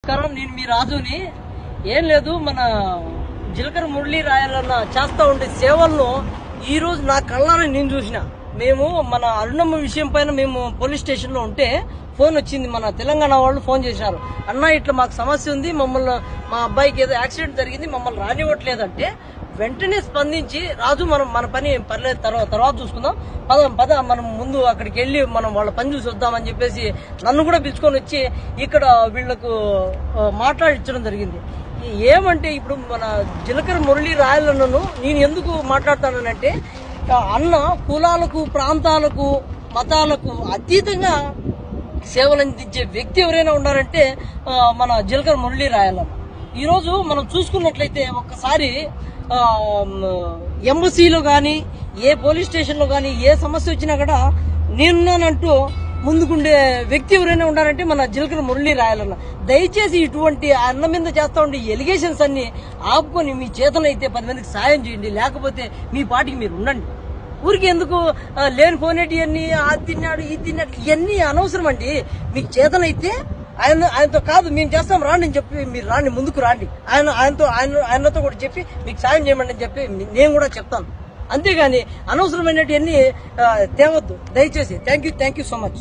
నమస్కారం, నేను మీ రాజుని. ఏం లేదు, మన జిలకర మురళీ రాయాలన్న చేస్తా ఉండే సేవలను ఈ రోజు నా కళ్ళారా నేను చూసిన. మేము మన అరుణమ్మ విషయం పైన మేము పోలీస్ స్టేషన్ లో ఉంటే ఫోన్ వచ్చింది. మన తెలంగాణ వాళ్ళు ఫోన్ చేశారు, అన్న ఇట్లా మాకు సమస్య ఉంది, మమ్మల్ని మా అబ్బాయికి ఏదో యాక్సిడెంట్ జరిగింది, మమ్మల్ని రానివ్వట్లేదంటే వెంటనే స్పందించి రాజు మనం మన పని పర్లేదు తర్వాత చూసుకుందాం, పద మనం ముందు అక్కడికి వెళ్ళి మనం వాళ్ళ పని చూసి వద్దామని చెప్పేసి నన్ను కూడా పిలుచుకొని వచ్చి ఇక్కడ వీళ్లకు మాట్లాడించడం జరిగింది. ఏమంటే ఇప్పుడు మన జిలకర మురళీ రాయాలన్నను నేను ఎందుకు మాట్లాడతానంటే, అన్న కులాలకు ప్రాంతాలకు మతాలకు అతీతంగా సేవలు అందించే వ్యక్తి ఎవరైనా ఉన్నారంటే మన జిలకర మురళీ రాయాలన్న. ఈరోజు మనం చూసుకున్నట్లయితే ఒక్కసారి ఎంబసీలో కానీ ఏ పోలీస్ స్టేషన్లో కానీ ఏ సమస్య వచ్చినా కూడా నేనున్నానంటూ ముందుకుండే వ్యక్తి ఎవరైనా ఉన్నారంటే మన జిలకర మురళీ రాయాలన్న. దయచేసి ఇటువంటి అన్న మీద చేస్తా ఉండే ఎలిగేషన్స్ అన్ని ఆపుకొని మీ చేతనైతే 10 మందికి సాయం చేయండి, లేకపోతే మీ పాటికి మీరు ఉండండి. ఊరికి ఎందుకు లేని పోనేటి అన్ని అది తిన్నాడు ఇది తిన్నాడు ఇవన్నీ అనవసరం అండి. మీకు చేతనైతే ఆయనతో కాదు మేము చేస్తాం రాండి అని చెప్పి మీరు రాండి, ముందుకు రాండి, ఆయనతో కూడా చెప్పి మీకు సాయం చేయమండి అని చెప్పి నేను కూడా చెప్తాను. అంతేగాని అనవసరమైనవన్నీ తేవద్దు దయచేసి. Thank you so much.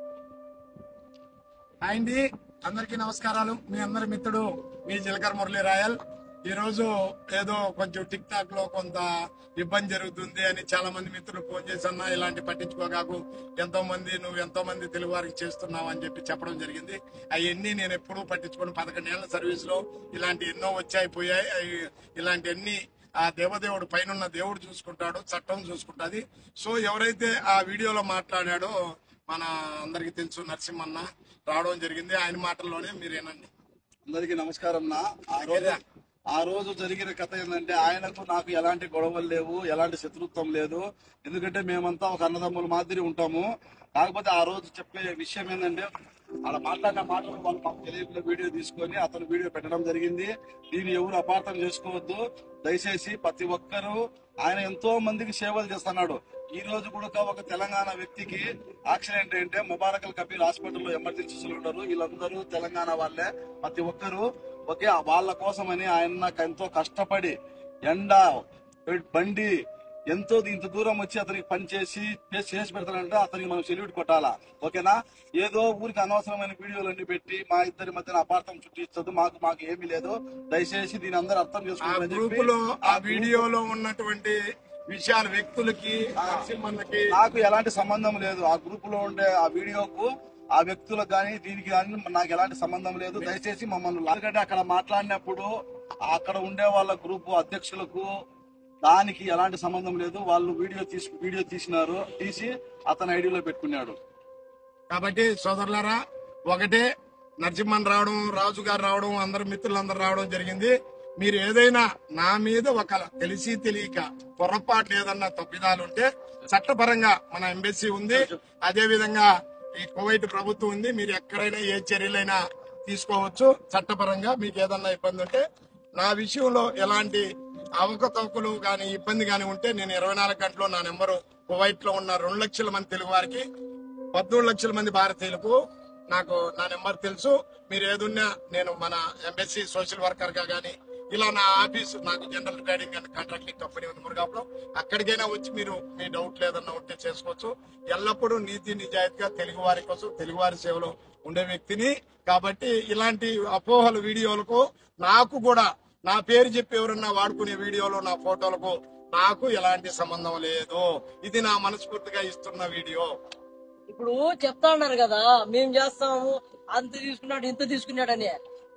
అండి అందరికీ నమస్కారాలు. మీ అందరి మిత్రుడు మీ జిలకర మురళీ రాయల్. ఈ రోజు ఏదో కొంచెం టిక్ టాక్ లో కొంత ఇబ్బంది జరుగుతుంది అని చాలా మంది మిత్రులు ఫోన్ చేసన్నా ఇలాంటి పట్టించుకోగాకు, నువ్వు ఎంతో మంది తెలుగు వారికి చేస్తున్నావు అని చెప్పి చెప్పడం జరిగింది. అవన్నీ నేను ఎప్పుడూ పట్టించుకోను. 11 ఏళ్ల సర్వీస్ లో ఇలాంటి ఎన్నో వచ్చాయి పోయాయి. ఇలాంటివన్నీ ఆ దేవదేవుడు పైన దేవుడు చూసుకుంటాడు, చట్టం చూసుకుంటుంది. సో ఎవరైతే ఆ వీడియోలో మాట్లాడాడో మన అందరికి తెలుసు, నరసింహన్న రావడం జరిగింది. ఆయన మాటల్లోనే మీరేనండి. అందరికీ నమస్కారం. ఆ రోజు జరిగిన కథ ఏంటంటే, ఆయనకు నాకు ఎలాంటి గొడవలు లేవు, ఎలాంటి శత్రుత్వం లేదు. ఎందుకంటే మేమంతా ఒక అన్నదమ్ముల మాదిరి ఉంటాము. కాకపోతే ఆ రోజు చెప్పే విషయం ఏంటంటే, అలా మాట్లాడిన మాటలు వాళ్ళు మాకు తెలియకుండా వీడియో తీసుకొని అతను వీడియో పెట్టడం జరిగింది. దీన్ని ఎవరు అపార్థం చేసుకోవద్దు దయచేసి. ప్రతి ఒక్కరూ ఆయన ఎంతో మందికి సేవలు చేస్తున్నాడు. ఈ రోజు కూడా ఒక తెలంగాణ వ్యక్తికి యాక్సిడెంట్ అంటే ముబారకల్ కబీర్ హాస్పిటల్లో ఎమర్జెన్సీలు ఉన్నారు. వీళ్ళందరూ తెలంగాణ వాళ్ళే. ప్రతి ఒక్కరూ ఓకే వాళ్ళ కోసమని ఆయన నాకు ఎంతో కష్టపడి ఎండ బండి ఎంతో ఇంత దూరం వచ్చి అతనికి పని చేసి పెడతాడంటే అతనికి మనం సెల్యూట్ కొట్టాలా. ఓకేనా? ఏదో ఊరికి అనవసరమైన వీడియోలు అన్ని పెట్టి మా ఇద్దరి మధ్యన అపార్థం చుట్టించదు. మాకు ఏమీ లేదు. దయచేసి దీని అందరూ అర్థం చేసుకోవాలి. ఆ వీడియోలో ఉన్నటువంటి విషయాలు వ్యక్తులకి నాకు ఎలాంటి సంబంధం లేదు. ఆ గ్రూప్ లో ఉండే ఆ వీడియోకు ఆ వ్యక్తులకు కానీ దీనికి కానీ నాకు ఎలాంటి సంబంధం లేదు. దయచేసి మమ్మల్ని ఎందుకంటే అక్కడ మాట్లాడినప్పుడు అక్కడ ఉండే వాళ్ళ గ్రూప్ అధ్యక్షులకు దానికి ఎలాంటి సంబంధం లేదు. వాళ్ళు వీడియో తీసి అతని ఐడిలో పెట్టుకున్నాడు. కాబట్టి సోదరులారా, ఒకటే నరసింహన్ రావడం, రాజు గారు రావడం, అందరు మిత్రులందరూ రావడం జరిగింది. మీరు ఏదైనా నా మీద ఒక తెలిసి తెలియక పొరపాటు ఏదన్నా తప్పిదాలుంటే చట్టపరంగా మన ఎంబసీ ఉంది, అదే విధంగా ఈ కువైట్ ప్రభుత్వం ఉంది. మీరు ఎక్కడైనా ఏ చర్యలైనా తీసుకోవచ్చు చట్టపరంగా. మీకు ఏదన్నా ఇబ్బంది ఉంటే నా విషయంలో ఎలాంటి అవకతవకలు గాని ఇబ్బంది గాని ఉంటే నేను 24 గంటలు నా నెంబరు కువైట్ లో ఉన్న 2 లక్షల మంది తెలుగు వారికి 13 లక్షల మంది భారతీయులకు నాకు నా నెంబర్ తెలుసు. మీరు ఏదున్నా నేను మన ఎంబసీ సోషల్ వర్కర్ గా గానీ ఇలా నా ఆఫీసు నాకు general trading and contracting company ఉంది మురుగాపులో, అక్కడికైనా వచ్చి మీరు మీ డౌట్ లేదన్నా ఉంటే చేసుకోవచ్చు. ఎల్లప్పుడూ నీతి నిజాయితీగా తెలుగు వారి కోసం తెలుగు వారి సేవలో ఉండే వ్యక్తిని. కాబట్టి ఇలాంటి అపోహల వీడియోలకు నాకు కూడా నా పేరు చెప్పి ఎవరన్నా వాడుకునే వీడియోలో నా ఫోటోలకు నాకు ఎలాంటి సంబంధం లేదు. ఇది నా మనస్ఫూర్తిగా ఇస్తున్న వీడియో. ఇప్పుడు చెప్తా ఉన్నారు కదా, మేము చేస్తాము అంత తీసుకున్నాడు ఇంత తీసుకున్నాడని.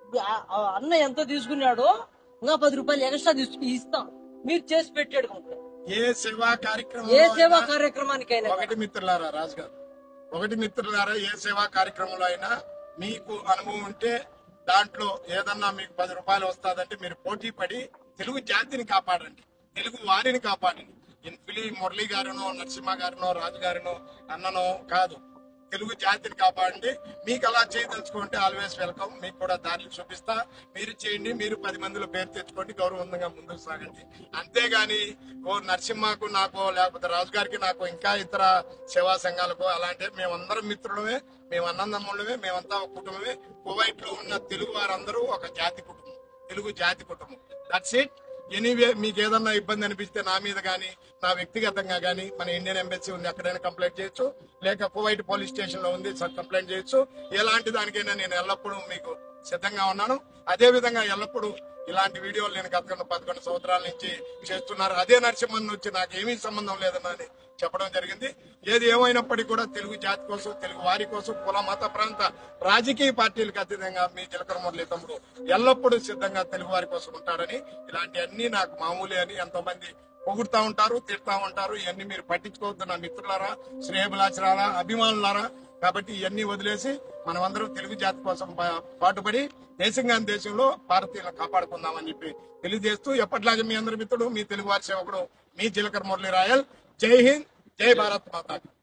అన్న ఎంత తీసుకున్నాడో ఇంకా 10 రూపాయలు ఎక్స్ట్రా ఇస్తాం, మీరు చేసి పెట్టాడు. ఏ సేవా కార్యక్రమానికైనా ఒకటి మిత్రులారా, రాజు గారు ఒకటి మిత్రులారా, ఏ సేవా కార్యక్రమంలో అయినా మీకు అనుభవం ఉంటే దాంట్లో ఏదన్నా మీకు 10 రూపాయలు వస్తాదంటే మీరు పోటీ పడి తెలుగు జాతిని కాపాడండి, తెలుగు వారిని కాపాడండి. మురళీ గారినో నరసింహ గారినో రాజు గారినో అన్ననో కాదు, తెలుగు జాతిని కాపాడండి. మీకు అలా చేయదలుచుకుంటే ఆల్వేస్ వెల్కమ్. మీకు కూడా దారిని చూపిస్తా. మీరు చేయండి, మీరు 10 మందిలో పేరు తెచ్చుకోండి, గౌరవంగా ముందుకు సాగండి. అంతేగాని ఓ నరసింహకు నాకో లేకపోతే రాజు గారికి నాకు ఇంకా ఇతర సేవా సంఘాలకు అలాంటి మేమందరం మిత్రులమే, మేము అన్నదమ్ములమే, మేమంతా ఒక కుటుంబమే. కువైట్ లో ఉన్న తెలుగు వారందరూ ఒక జాతి కుటుంబం, తెలుగు జాతి కుటుంబం. That's it. ఎనీవే మీకు ఏదన్నా ఇబ్బంది అనిపిస్తే నా మీద గానీ నా వ్యక్తిగతంగా గానీ మన ఇండియన్ ఎంబసీ ఉంది, అక్కడైనా కంప్లైంట్ చేయొచ్చు, లేక కువైట్ పోలీస్ స్టేషన్ లో ఉంది కంప్లైంట్ చేయొచ్చు. ఎలాంటి దానికైనా నేను ఎల్లప్పుడూ మీకు సిద్ధంగా ఉన్నాను. అదే విధంగా ఎల్లప్పుడూ ఇలాంటి వీడియోలు నేను గత 11 సంవత్సరాల నుంచి చేస్తున్నారు. అదే నరసింహన్ వచ్చి నాకు ఏమీ సంబంధం లేదన్నది చెప్పడం జరిగింది. ఏది ఏమైనప్పటికీ కూడా తెలుగు జాతి కోసం, తెలుగు వారి కోసం, కుల మత ప్రాంత రాజకీయ పార్టీలకు అతీతంగా మీ జీలకర్ర మురళీ తమ్ముడు ఎల్లప్పుడూ సిద్ధంగా తెలుగు వారి కోసం ఉంటాడని, ఇలాంటివన్నీ నాకు మామూలే అని ఎంతో మంది పొగుడుతా ఉంటారు, తిడతా ఉంటారు. ఇవన్నీ మీరు పట్టించుకోవద్దు నా మిత్రులారా, శ్రేయభిలాషులారా, అభిమానులారా. కాబట్టి ఇవన్నీ వదిలేసి మనమందరం తెలుగు జాతి కోసం పాటుపడి దేశంలో భారతీయులను కాపాడుకుందామని చెప్పి తెలియజేస్తూ ఎప్పటిలాగే మీ అందరి మిత్రుడు, మీ తెలుగు వారి సేవకుడు, మీ జీలకర్ర మురళీ రాయల్. జై హింద్, జై భారత్ మాతా.